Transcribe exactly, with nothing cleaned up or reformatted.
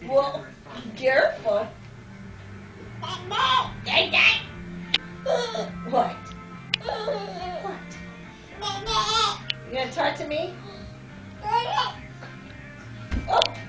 Well, careful. What? What? You gonna talk to me? Oh.